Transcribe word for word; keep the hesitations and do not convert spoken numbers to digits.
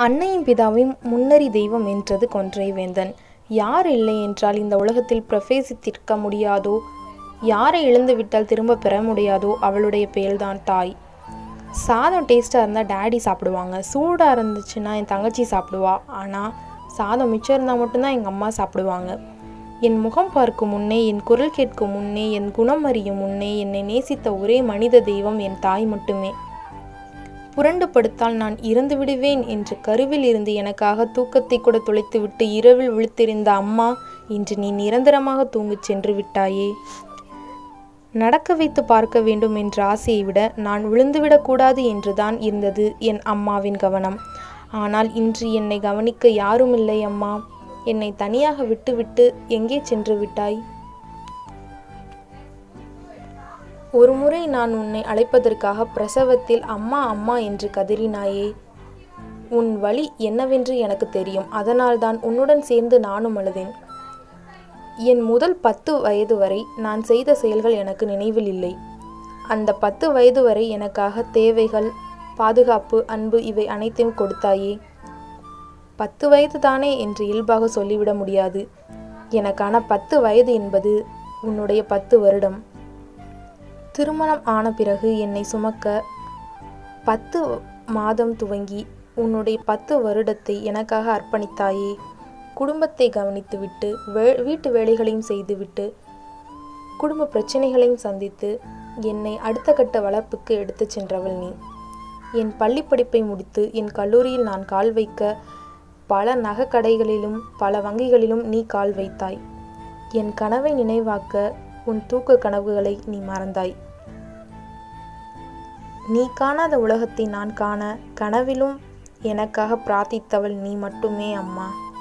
அன்னையும் பிதாவையும் முன்னறி தெய்வம் என்றது கொன்றை வேந்தன். யார் இல்லை என்றால் இந்த உலகத்தில் பிரவேசித்திருக்க முடியாதோ, யாரை இழந்துவிட்டால் திரும்ப பெற முடியாதோ அவளுடைய பெயர்தான் தாய். சாதம் டேஸ்ட்டாக இருந்தால் டேடி சாப்பிடுவாங்க, சூடாக இருந்துச்சுன்னா என் தங்கச்சி சாப்பிடுவா. ஆனால் சாதம் மிச்சம் இருந்தால் மட்டும்தான் எங்கள் அம்மா சாப்பிடுவாங்க. என் முகம் பார்க்கும் முன்னே, என் குரல் கேட்கும் முன்னே, என் குணம் அறியும் முன்னே என்னை நேசித்த ஒரே மனித தெய்வம் என் தாய் மட்டுமே. புரண்டு படுத்தால் நான் இறந்து விடுவேன் என்று கருவில் இருந்து எனக்காக தூக்கத்தை கூட தொலைத்துவிட்டு இரவில் விழித்திருந்த அம்மா, இன்று நீ நிரந்தரமாக தூங்கிச் சென்று விட்டாயே. நடக்க வைத்து பார்க்க வேண்டும் என்ற ஆசையை விட நான் விழுந்துவிடக்கூடாது என்றுதான் இருந்தது என் அம்மாவின் கவனம். ஆனால் இன்று என்னை கவனிக்க யாருமில்லை அம்மா. என்னை தனியாக விட்டுவிட்டு எங்கே சென்று விட்டாய்? ஒரு முறை நான் உன்னை அழைப்பதற்காக பிரசவத்தில் அம்மா அம்மா என்று கதறினாயே. உன் வலி என்னவென்று எனக்கு தெரியும். அதனால்தான் உன்னுடன் சேர்ந்து நானும் அழுதேன். என் முதல் பத்து வயது வரை நான் செய்த செயல்கள் எனக்கு நினைவில் இல்லை. அந்த பத்து வயது வரை எனக்காக தேவைகள், பாதுகாப்பு, அன்பு இவை அனைத்தையும் கொடுத்தாயே. பத்து வயது தானே என்று இயல்பாக சொல்லிவிட முடியாது. எனக்கான பத்து வயது என்பது உன்னுடைய பத்து வருடம். திருமணம் ஆன பிறகு என்னை சுமக்க பத்து மாதம் துவங்கி உன்னுடைய பத்து வருடத்தை எனக்காக அர்ப்பணித்தாயே. குடும்பத்தை கவனித்துவிட்டு வே வீட்டு வேலைகளையும் செய்துவிட்டு குடும்ப பிரச்சனைகளையும் சந்தித்து என்னை அடுத்த கட்ட வளர்ப்புக்கு எடுத்து சென்றவள் நீ. என் பள்ளி படிப்பை முடித்து என் கல்லூரியில் நான் கால் வைக்க பல நகைக்கடைகளிலும் பல வங்கிகளிலும் நீ கால் வைத்தாய். என் கனவை நினைவாக்க உன் தூக்க கனவுகளை நீ மறந்தாய். நீ காணாத உலகத்தை நான் காண கனவிலும் எனக்காக பிரார்த்தித்தவள் நீ மட்டுமே அம்மா.